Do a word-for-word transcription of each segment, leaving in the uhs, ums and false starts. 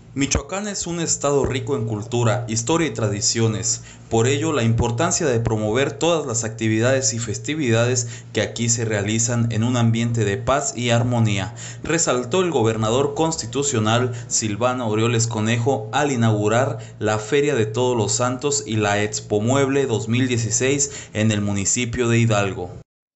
Michoacán es un estado rico en cultura, historia y tradiciones, por ello la importancia de promover todas las actividades y festividades que aquí se realizan en un ambiente de paz y armonía, resaltó el gobernador constitucional Silvano Aureoles Conejo al inaugurar la Feria de Todos los Santos y la Expo Mueble dos mil dieciséis en el municipio de Hidalgo.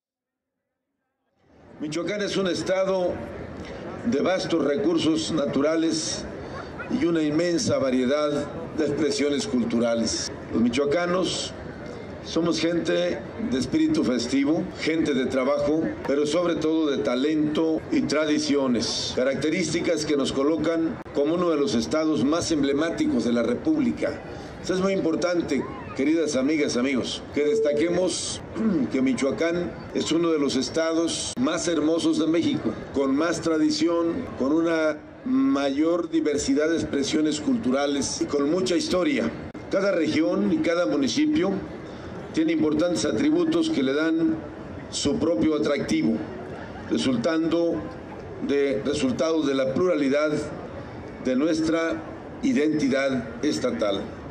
Michoacán es un estado de vastos recursos naturales y una inmensa variedad de expresiones culturales. Los michoacanos somos gente de espíritu festivo, gente de trabajo, pero sobre todo de talento y tradiciones, características que nos colocan como uno de los estados más emblemáticos de la República. Esto es muy importante, queridas amigas, amigos, que destaquemos que Michoacán es uno de los estados más hermosos de México, con más tradición, con una mayor diversidad de expresiones culturales y con mucha historia. Cada región y cada municipio tiene importantes atributos que le dan su propio atractivo, resultando de resultados de la pluralidad de nuestra identidad estatal.